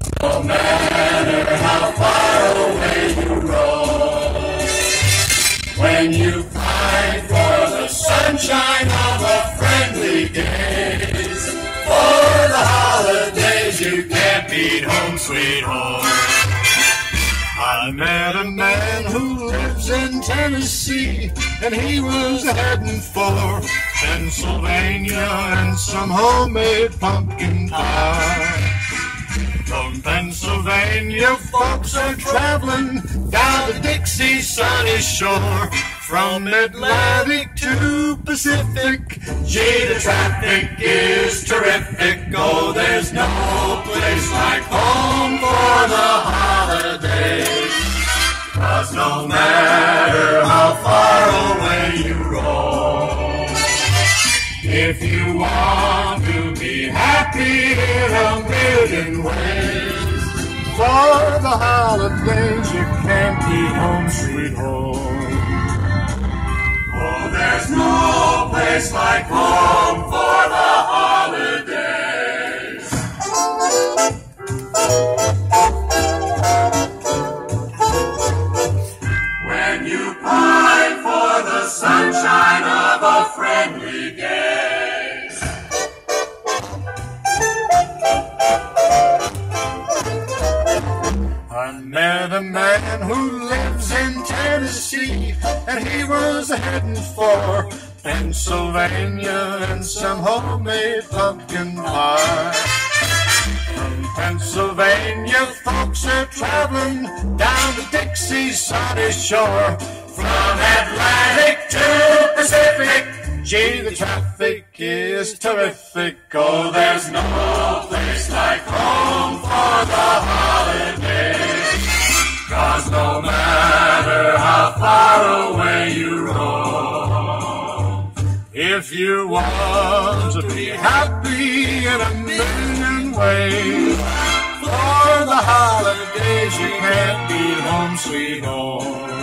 No matter how far away you roam, when you fight for the sunshine of a friendly days, for the holidays you can't beat home sweet home. I met a man who lives in Tennessee, and he was heading for Pennsylvania and some homemade pumpkin pie. From Pennsylvania, folks are traveling down the Dixie sunny shore. From Atlantic to Pacific, gee, the traffic is terrific. Oh, there's no place like home for the holidays. 'Cause no matter how far away you roam, if you want to be happy in a million ways, for the holidays you can't beat home sweet home. Oh, there's no place like home for the holidays. When you pine for the sunshine of a friendly gaze, I met a man who lives in Tennessee, and he was heading for Pennsylvania and some homemade pumpkin pie. From Pennsylvania, folks are traveling down the Dixie sunny shore. From Atlantic to Pacific, gee, the traffic is terrific. Oh, there's no place like home for the holidays. 'Cause no matter how far away you roam, if you want to be happy in a million ways, for the holidays you can't beat home sweet home.